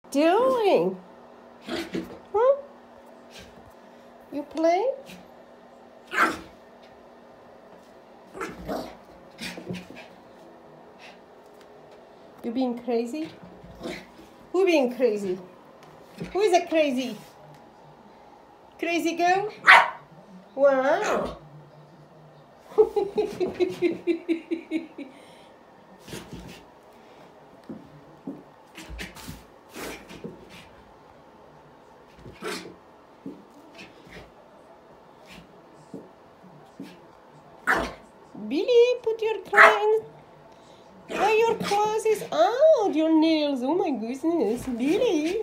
doing? Hmm? You play? You being crazy? Who being crazy? Who is a crazy? Crazy girl? Wow. Billy, put your clothes. Why your clothes is out? Your nails. Oh my goodness, Billy.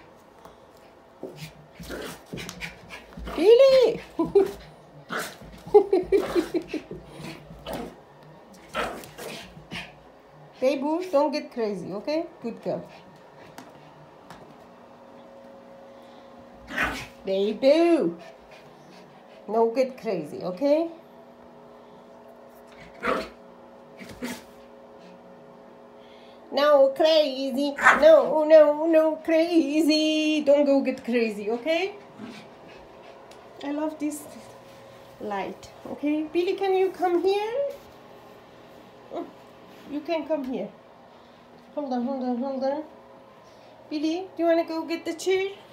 Billy. Hey boo, don't get crazy, okay? Good girl. Hey boo. No get crazy, okay? No crazy. No, no, no crazy. Don't go get crazy, okay? I love this light, okay? Billy, can you come here? You can come here. Hold on, hold on, hold on. Billy, do you want to go get the chair?